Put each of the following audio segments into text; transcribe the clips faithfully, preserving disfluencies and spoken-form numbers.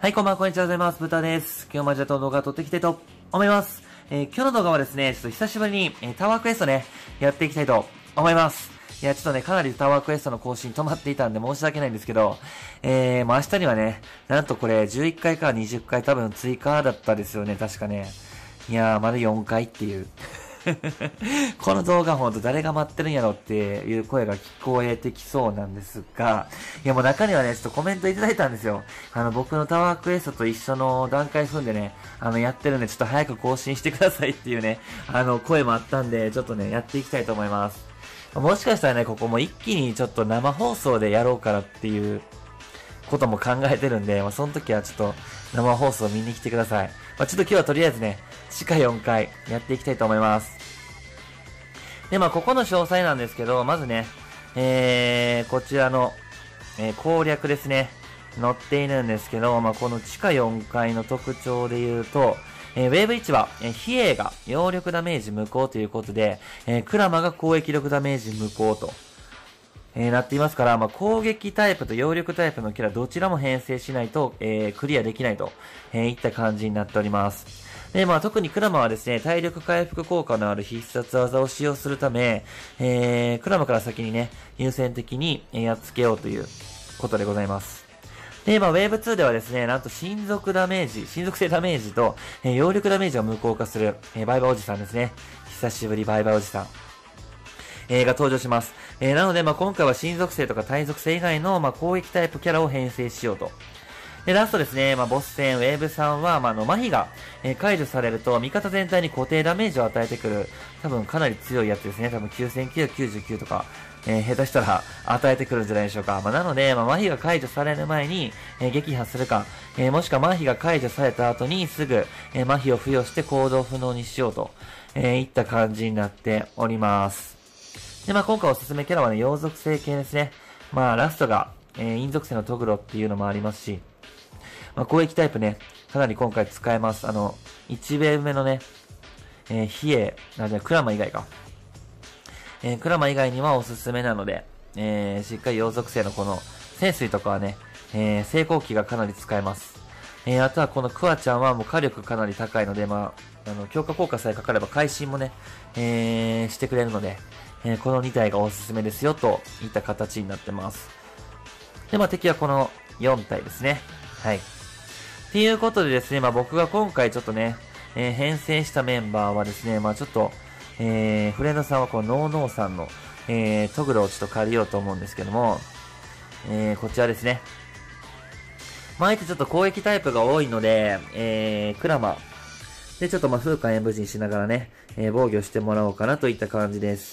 はい、こんばんは、こんにちは、ございます。ブタです。今日もじゃと動画を撮っていきたいと思います。えー、今日の動画はですね、ちょっと久しぶりに、えー、タワークエストね、やっていきたいと思います。いや、ちょっとね、かなりタワークエストの更新止まっていたんで申し訳ないんですけど、えー、もう明日にはね、なんとこれじゅういっかいからにじゅっかい多分追加だったですよね、確かね。いやー、まだよんかいっていう。この動画ほんと誰が待ってるんやろっていう声が聞こえてきそうなんですが、いやもう中にはね、ちょっとコメントいただいたんですよ。あの、僕のタワークエストと一緒の段階踏んでね、あの、やってるんでちょっと早く更新してくださいっていうね、あの、声もあったんで、ちょっとね、やっていきたいと思います。もしかしたらね、ここも一気にちょっと生放送でやろうかなっていうことも考えてるんで、まあ、その時はちょっと生放送見に来てください。まあ、ちょっと今日はとりあえずね、地下よんかいやっていきたいと思います。で、まあ、ここの詳細なんですけど、まずね、えー、こちらの、えー、攻略ですね、載っているんですけど、まあ、この地下よんかいの特徴で言うと、えー、ウェーブいちは、えー、比叡が揚力ダメージ無効ということで、えー、クラマが攻撃力ダメージ無効と、えー、なっていますから、まあ、攻撃タイプと揚力タイプのキャラどちらも編成しないと、えー、クリアできないと、えー、いった感じになっております。で、まあ、特にクラマはですね、体力回復効果のある必殺技を使用するため、えー、クラマから先にね、優先的に、えー、やっつけようということでございます。で、まあ、ウェーブツーではですね、なんと親族ダメージ、親族性ダメージと、えー、揚力ダメージを無効化する、えー、バイバおじさんですね。久しぶりバイバおじさん。えー、が登場します。えー、なので、まあ、今回は親属性とか対属性以外の、まあ、攻撃タイプキャラを編成しようと。で、ラストですね、まあ、ボス戦、ウェーブさんは、まあ、あの、麻痺が、えー、解除されると、味方全体に固定ダメージを与えてくる、多分かなり強いやつですね。多分きゅうせんきゅうひゃくきゅうじゅうきゅうとか、えー、下手したら与えてくるんじゃないでしょうか。まあ、なので、まあ、麻痺が解除される前に、えー、撃破するか、えー、もしくは麻痺が解除された後にすぐ、えー、麻痺を付与して行動不能にしようと、えー、いった感じになっております。で、まあ、今回おすすめキャラはね、陽属性系ですね。まあ、ラストが、えー、陰属性のトグロっていうのもありますし、まあ、攻撃タイプね、かなり今回使えます。あの、いちウェーブ目のね、えー、比叡、あ、じゃあ、クラマ以外か。えー、クラマ以外にはおすすめなので、えー、しっかり陽属性のこの、潜水とかはね、えー、成功期がかなり使えます。えー、あとはこのクワちゃんはもう火力かなり高いので、まあ、あの、強化効果さえかかれば会心もね、えー、してくれるので、えー、このに体がおすすめですよ、といった形になってます。で、まあ、敵はこのよん体ですね。はい。っていうことでですね、まあ僕が今回ちょっとね、えー、編成したメンバーはですね、まあちょっと、えー、フレンドさんはこのノーノーさんの、えー、トグロをちょっと借りようと思うんですけども、えー、こちらですね。まあ相手ちょっと攻撃タイプが多いので、えー、クラマ。で、ちょっとまあ風化演武人しながらね、えー、防御してもらおうかなといった感じです。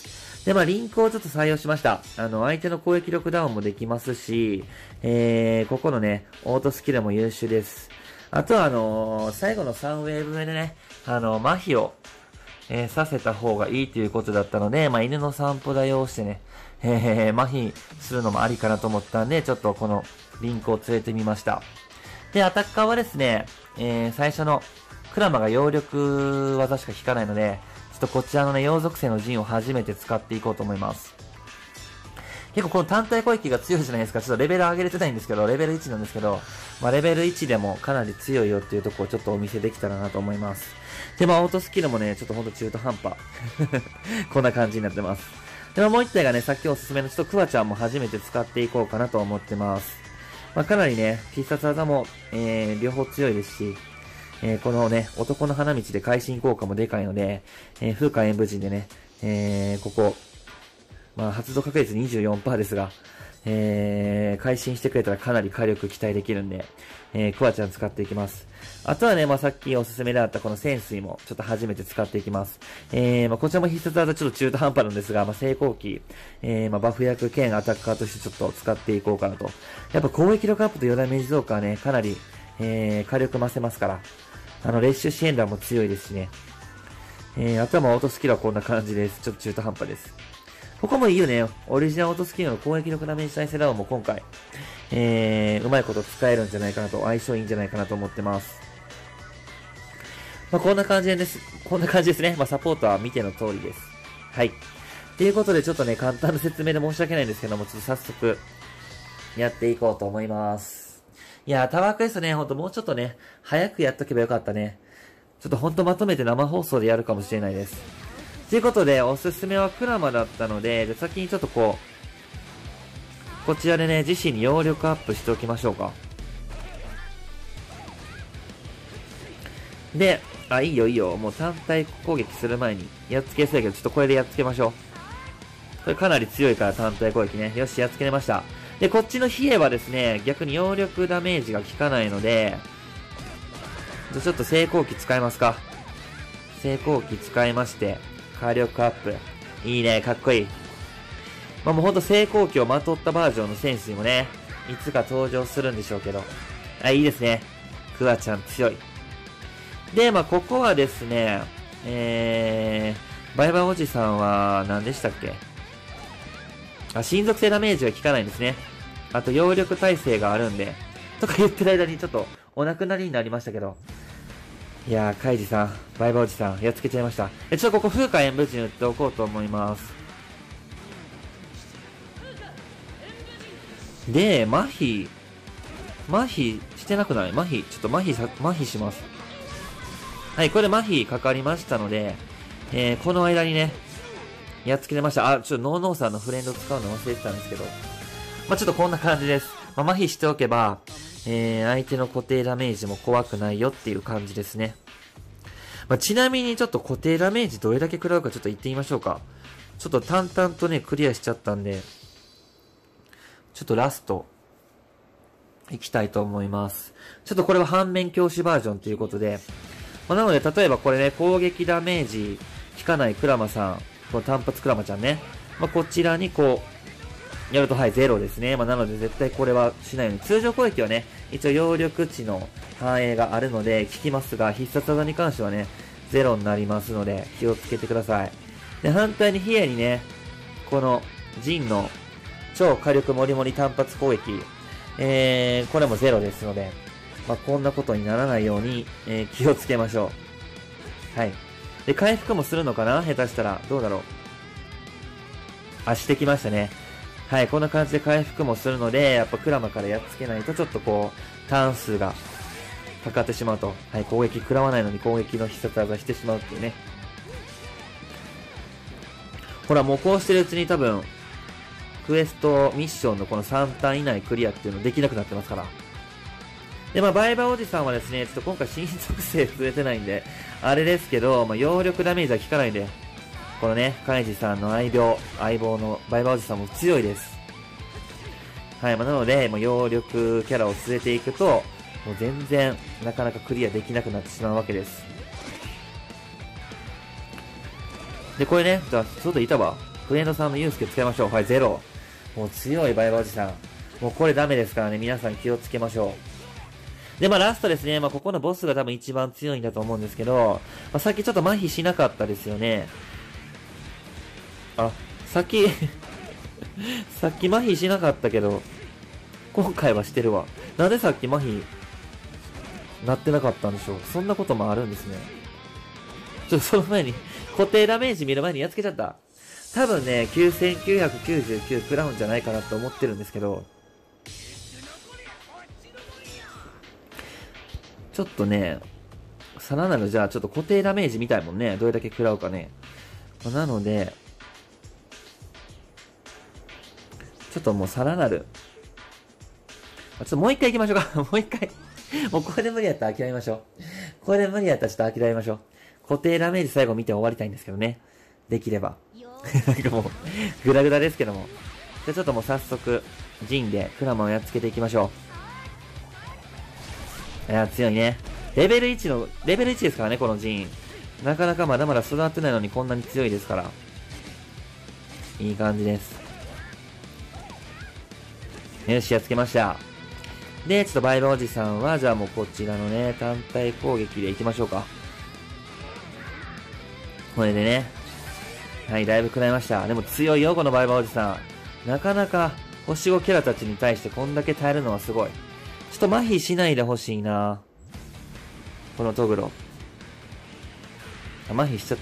で、まあ、リンクをちょっと採用しました。あの、相手の攻撃力ダウンもできますし、えー、ここのね、オートスキルも優秀です。あとはあのー、最後のさんウェーブ目でね、あの、麻痺を、えー、させた方がいいということだったので、まあ、犬の散歩代をしてね、えー、麻痺するのもありかなと思ったんで、ちょっとこのリンクを連れてみました。で、アタッカーはですね、えー、最初のクラマが揚力技しか効かないので、ちょっとこちらのね、陽属性の陣を初めて使っていこうと思います。結構この単体攻撃が強いじゃないですか。ちょっとレベル上げれてないんですけど、レベルいちなんですけど、まあレベルいちでもかなり強いよっていうところをちょっとお見せできたらなと思います。で、まあオートスキルもね、ちょっとほんと中途半端。こんな感じになってます。で、まあもう一体がね、さっきおすすめのちょっとクワちゃんも初めて使っていこうかなと思ってます。まあかなりね、必殺技も、えー、両方強いですし、えー、このね、男の花道で会心効果もでかいので、えー、風化演武人でね、えー、ここ、まあ、発動確率 にじゅうよんパーセント ですが、えー、会心してくれたらかなり火力期待できるんで、えー、クワちゃん使っていきます。あとはね、まあ、さっきおすすめであったこの潜水もちょっと初めて使っていきます。えー、まあ、こちらも必殺技ちょっと中途半端なんですが、まあ、成功期、えー、まあ、バフ役兼アタッカーとしてちょっと使っていこうかなと。やっぱ攻撃力アップと余ダメージ増加はね、かなり、えー、火力増せますから、あの、レッシュ支援弾も強いですしね。えー、あとはまあ、オートスキルはこんな感じです。ちょっと中途半端です。ここもいいよね。オリジナルオートスキルの攻撃力ダメージ耐性ダウンも今回、えー、うまいこと使えるんじゃないかなと、相性いいんじゃないかなと思ってます。まあ、こんな感じです。こんな感じですね。まあ、サポートは見ての通りです。はい。ということで、ちょっとね、簡単な説明で申し訳ないんですけども、ちょっと早速、やっていこうと思います。 いやー、タワークエストね、ほんともうちょっとね、早くやっとけばよかったね。ちょっとほんとまとめて生放送でやるかもしれないです。ということで、おすすめはクラマだったので、で先にちょっとこう、こちらでね、自身に揚力アップしておきましょうか。で、あ、いいよいいよ。もう単体攻撃する前に、やっつけそうやけど、ちょっとこれでやっつけましょう。これかなり強いから単体攻撃ね。よし、やっつけれました。で、こっちのヒエはですね、逆に揚力ダメージが効かないので、じゃちょっと成功機使いますか。成功機使いまして、火力アップ。いいね、かっこいい。まあ、もうほんと成功機をまとったバージョンの戦士にもね、いつか登場するんでしょうけど。あ、いいですね。クワちゃん強い。で、まあ、ここはですね、えー、バイバイおじさんは、何でしたっけ？あ、親族性ダメージが効かないんですね。あと、揚力耐性があるんで、とか言ってる間にちょっと、お亡くなりになりましたけど。いやー、カイジさん、バイバイおじさん、やっつけちゃいました。え、ちょっとここ、風化演武人打っておこうと思います。で、麻痺、麻痺してなくない？麻痺、ちょっと麻痺さ、麻痺します。はい、これで麻痺かかりましたので、えー、この間にね、やっつけれました。あ、ちょっとノーノーさんのフレンド使うの忘れてたんですけど。まあ、ちょっとこんな感じです。まあ、麻痺しておけば、えー、相手の固定ダメージも怖くないよっていう感じですね。まあ、ちなみにちょっと固定ダメージどれだけ食らうかちょっと言ってみましょうか。ちょっと淡々とね、クリアしちゃったんで、ちょっとラスト、行きたいと思います。ちょっとこれは反面教師バージョンということで、まあ、なので例えばこれね、攻撃ダメージ効かないクラマさん、この単発クラマちゃんね、まあ、こちらにこう、やるとはい、ゼロですね。まあ、なので絶対これはしないように。通常攻撃はね、一応揚力値の反映があるので効きますが、必殺技に関してはね、ゼロになりますので、気をつけてください。で、反対にヒエにね、この、ジンの超火力モリモリ単発攻撃、えー、これもゼロですので、まあ、こんなことにならないように、えー、気をつけましょう。はい。で、回復もするのかな？下手したら。どうだろう。あ、してきましたね。はい、こんな感じで回復もするので、やっぱクラマからやっつけないとちょっとこう、ターン数がかかってしまうと。はい、攻撃食らわないのに攻撃の必殺技してしまうっていうね。ほら、もうこうしてるうちに多分、クエストミッションのこのさんターン以内クリアっていうのできなくなってますから。で、まあ、バイバイおじさんはですね、ちょっと今回新属性増えてないんで、あれですけど、まあ、揚力ダメージは効かないんで、このね、カイジさんの愛病、相棒のバイバイおじさんも強いです。はい、まあ、なので、もう揚力キャラを連れていくと、もう全然、なかなかクリアできなくなってしまうわけです。で、これね、じゃあ、外いたわ。フレンドさんのユウスケ使いましょう。はい、ゼロ。もう強いバイバイおじさん。もうこれダメですからね、皆さん気をつけましょう。で、まあラストですね。まあここのボスが多分一番強いんだと思うんですけど、まあさっきちょっと麻痺しなかったですよね。あ、さっきさっき麻痺しなかったけど、今回はしてるわ。なんでさっき麻痺、なってなかったんでしょう。そんなこともあるんですね。ちょっとその前に、固定ダメージ見る前にやっつけちゃった。多分ね、きゅうせんきゅうひゃくきゅうじゅうきゅう食らうんじゃないかなと思ってるんですけど、ちょっとね、さらなるじゃあちょっと固定ダメージみたいもんね。どれだけ食らうかね。なので、ちょっともうさらなる。ちょっともう一回行きましょうか。もう一回。もうこれで無理やったら諦めましょう。これで無理やったらちょっと諦めましょう。固定ダメージ最後見て終わりたいんですけどね。できれば。なんかもう、グダグダですけども。じゃあちょっともう早速、ジンでクラマをやっつけていきましょう。いや、強いね。レベルいちの、レベルいちですからね、このジン。なかなかまだまだ育ってないのにこんなに強いですから。いい感じです。よし、やっつけました。で、ちょっとバイバイおじさんは、じゃあもうこちらのね、単体攻撃でいきましょうか。これでね。はい、だいぶ食らいました。でも強いよ、このバイバイおじさん。なかなか、星ごキャラたちに対してこんだけ耐えるのはすごい。ちょっと麻痺しないでほしいな。このトグロ。あ、麻痺しちゃった。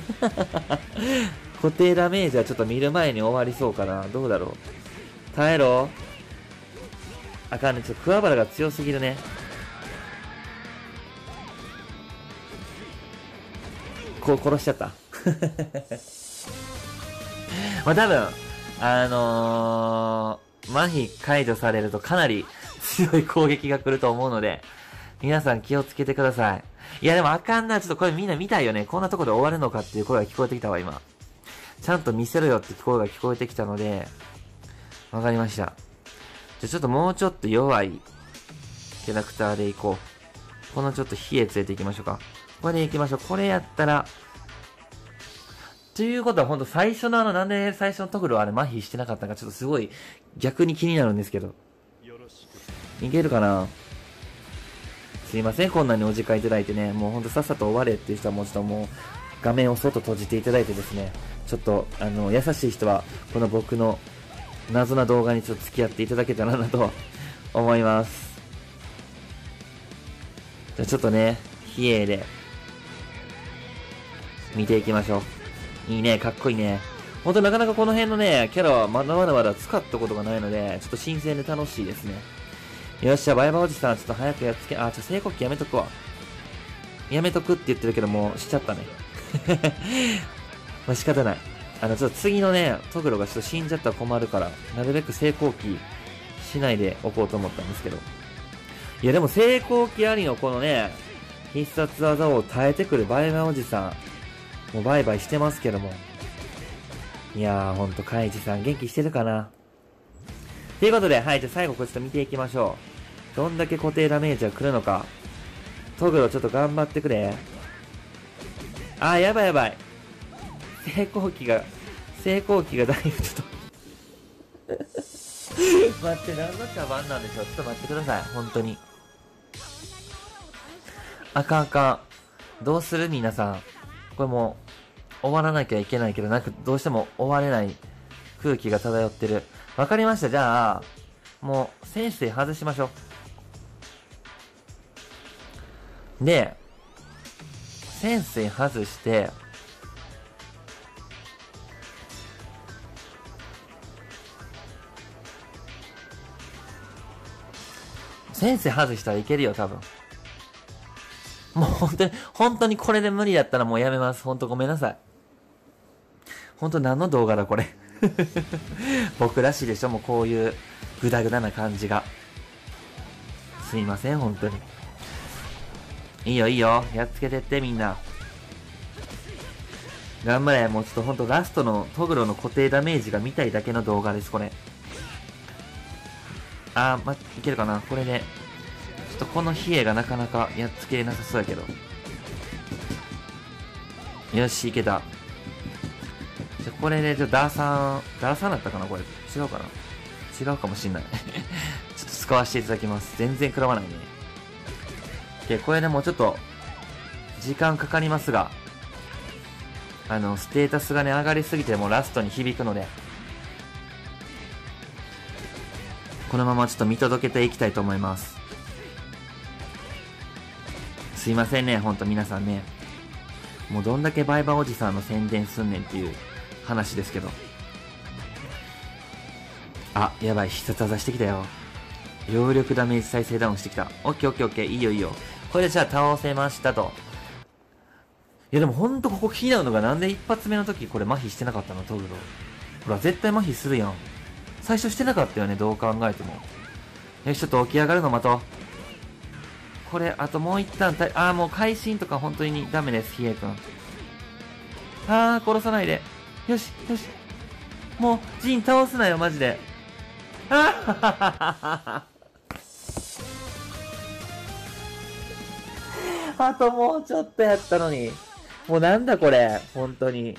固定ダメージはちょっと見る前に終わりそうかな。どうだろう。耐えろ。 あかんね。ちょっと桑原が強すぎるね。こう殺しちゃった。まあ多分、あのー、麻痺解除されるとかなり強い攻撃が来ると思うので、皆さん気をつけてください。いやでもあかんな。ちょっとこれみんな見たいよね。こんなとこで終わるのかっていう声が聞こえてきたわ、今。ちゃんと見せろよって声が聞こえてきたので、わかりました。じゃあちょっともうちょっと弱いキャラクターでいこう。このちょっと火へ連れて行きましょうか。これで行きましょう。これやったら、ということはほんと最初のあの、なんで最初のトグロはあれ麻痺してなかったのかちょっとすごい逆に気になるんですけど。いけるかな。すいません、こんなにお時間いただいてね、もうほんとさっさと終われっていう人はもうちょっともう画面を外閉じていただいてですね、ちょっとあの、優しい人はこの僕の謎な動画にちょっと付き合っていただけたらなと思います。じゃあちょっとね、比叡で見ていきましょう。いいね、かっこいいね。ほんとなかなかこの辺のね、キャラはまだまだまだ使ったことがないので、ちょっと新鮮で楽しいですね。よっしゃ、バイバイおじさん、ちょっと早くやっつけ、あ、ちょ、聖国旗やめとくわ。やめとくって言ってるけど、もうしちゃったね。まあ仕方ない。あの、ちょっと次のね、トグロがちょっと死んじゃったら困るから、なるべく聖光旗しないでおこうと思ったんですけど。いや、でも聖光旗ありのこのね、必殺技を耐えてくるバイバイおじさん、もうバイバイしてますけども。いやー、ほんと、カイジさん元気してるかな。ということで、はい、じゃあ最後これちょっと見ていきましょう。どんだけ固定ダメージが来るのか。トグロちょっと頑張ってくれ。あー、やばいやばい。成功期が、成功期がだいぶちょっと待って、何の茶番なんでしょう。ちょっと待ってください。本当に。あかんあかん。どうする皆さん。これもう、終わらなきゃいけないけど、なんかどうしても終われない空気が漂ってる。わかりました。じゃあ、もう、先生外しましょう。で、先生外して、先生外したらいけるよ、多分。もう本当に、本当にこれで無理だったらもうやめます。本当ごめんなさい。本当何の動画だ、これ。僕らしいでしょ、もうこういうグダグダな感じが。すいません、本当に。いいよ、いいよ。やっつけてって、みんな。頑張れ。もうちょっとほんとラストのトグロの固定ダメージが見たいだけの動画です、これ。あー、ま、いけるかなこれで。ちょっとこの比叡がなかなかやっつけれなさそうやけど。よし、いけた。じゃ、これで、ちょ、ダーさん、ダーさんだったかなこれ。違うかな違うかもしんない。ちょっと使わせていただきます。全然食らわないね。で、これでもうちょっと、時間かかりますが、あの、ステータスがね、上がりすぎてもうラストに響くので、このままちょっと見届けていきたいと思います。すいませんね、ほんと皆さんね。もうどんだけバイバーおじさんの宣伝すんねんっていう話ですけど。あ、やばい、必殺技してきたよ。揚力ダメージ再生ダウンしてきた。オッケーオッケーオッケー、いいよいいよ。これでじゃあ倒せましたと。いやでもほんとここ気になるのがなんで一発目の時これ麻痺してなかったのトグロ。ほら絶対麻痺するやん。最初してなかったよね、どう考えても。よし、ちょっと起き上がるの待とう。これ、あともう一旦た、あーもう会心とか本当にダメです、ひえくん。あー、殺さないで。よし、よし。もう、ジン倒すなよ、マジで。あはははは。あともうちょっとやったのに。もうなんだこれ、本当に。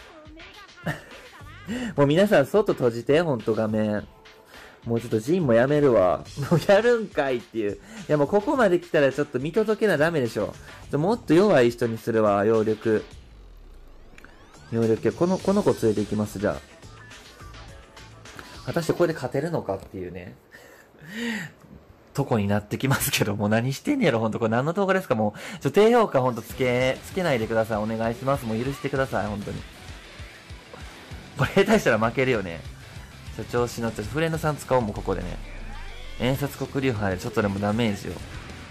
もう皆さん外閉じて、ほんと画面。もうちょっとジンもやめるわ。もうやるんかいっていう。いやもうここまで来たらちょっと見届けなダメでしょ。もっと弱い人にするわ、揚力。揚力。この、この子連れて行きます、じゃあ。果たしてこれで勝てるのかっていうね。とこになってきますけど、もう何してんねやろ、ほんと。これ何の動画ですかもう。ちょ、低評価ほんとつけ、つけないでください。お願いします。もう許してください、ほんとに。これ下手したら負けるよね。ちょ、調子乗って、フレンドさん使おうもうここでね。 遠札黒竜派でちょっとでもダメージを。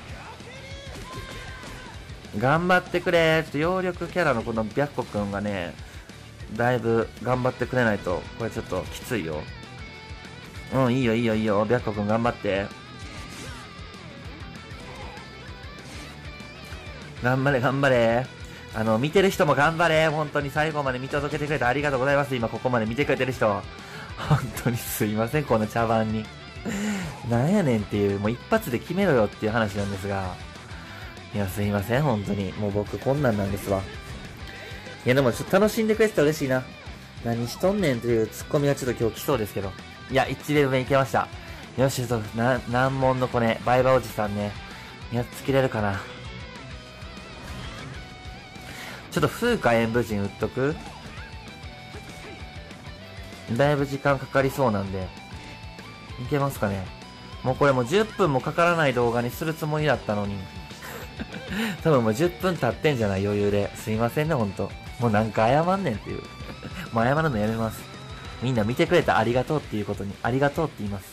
頑張ってくれ。ちょっと揚力キャラのこの白虎くんがね、だいぶ頑張ってくれないと、これちょっときついよ。うん、いいよいいよいいよ。白虎くん頑張って。頑張れ頑張れ。あの、見てる人も頑張れ。本当に最後まで見届けてくれてありがとうございます。今ここまで見てくれてる人。本当にすいません、この茶番に。なんやねんっていう、もう一発で決めろよっていう話なんですが。いや、すいません、本当に。もう僕こんなんなんですわ。いや、でもちょっと楽しんでくれてたら嬉しいな。何しとんねんというツッコミがちょっと今日来そうですけど。いや、いちレベル目いけました。よし、ちょっと、な、難問の子ね、バイバおじさんね、やっつけれるかな。ちょっと風化演武人売っとく？だいぶ時間かかりそうなんで。いけますかね。もうこれもうじゅっぷんもかからない動画にするつもりだったのに。多分もうじゅっぷん経ってんじゃない余裕で。すいませんね、ほんと。もうなんか謝んねんっていう。もう謝るのやめます。みんな見てくれてありがとうっていうことに、ありがとうって言います。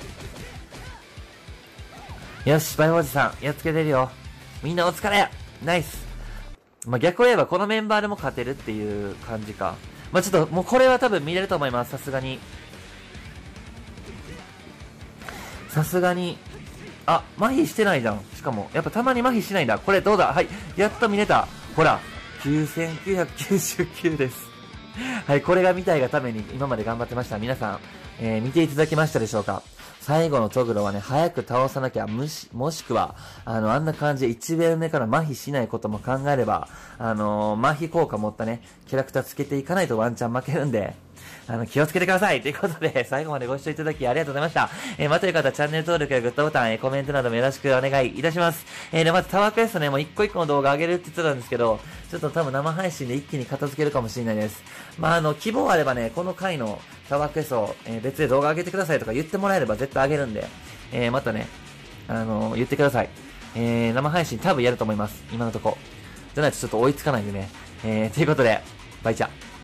よし、バイオおじさん、やっつけてるよ。みんなお疲れ！ナイス！まあ、逆を言えばこのメンバーでも勝てるっていう感じか。まあ、ちょっともうこれは多分見れると思います。さすがに。さすがに。あ、麻痺してないじゃん。しかも、やっぱたまに麻痺しないんだ。これどうだ？はい。やっと見れた。ほら。きゅうせんきゅうひゃくきゅうじゅうきゅうです。はい。これが見たいがために今まで頑張ってました。皆さん、えー、見ていただけましたでしょうか？最後のトグロはね、早く倒さなきゃ、むし、もしくは、あの、あんな感じでいちベル目から麻痺しないことも考えれば、あのー、麻痺効果持ったね、キャラクターつけていかないとワンチャン負けるんで、あの、気をつけてくださいということで、最後までご視聴いただきありがとうございました。えー、またよかったらチャンネル登録やグッドボタン、えー、コメントなどもよろしくお願いいたします。えー、で、まずタワークエストね、もう一個一個の動画上げるって言ってたんですけど、ちょっと多分生配信で一気に片付けるかもしれないです。まあ、あの、希望あればね、この回のタワークエスト、えー、別で動画上げてくださいとか言ってもらえれば絶対上げるんで、えー、またね、あのー、言ってください。えー、生配信多分やると思います。今のとこ。じゃないとちょっと追いつかないんでね。えー、ということで、バイチャ。